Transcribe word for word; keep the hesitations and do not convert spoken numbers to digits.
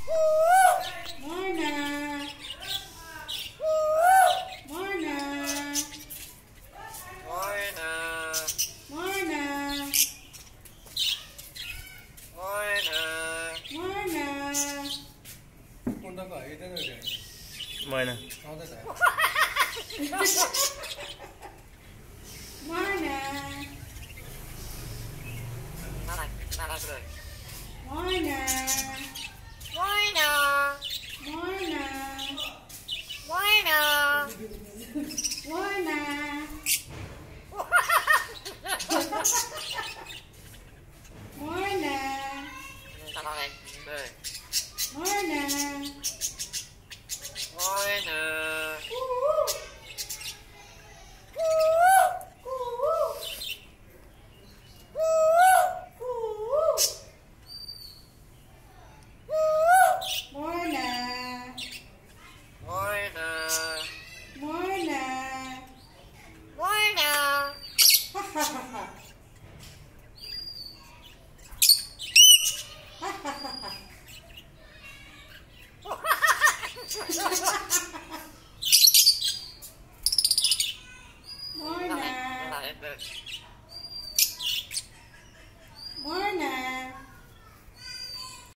Moina. Moina. Moina. Moina. Moina. Moina. কোনটা কয় এটা না এটা Moina. আমাদের তাই Moina. Nana, nana good. Moina. Moina. Moina. Moina. Moina. Moina. Nana good. Moina. Moina. Moina. Moina. Moina. Moina. Ha ha ha ha. Ha ha ha ha. Moina. Nana good.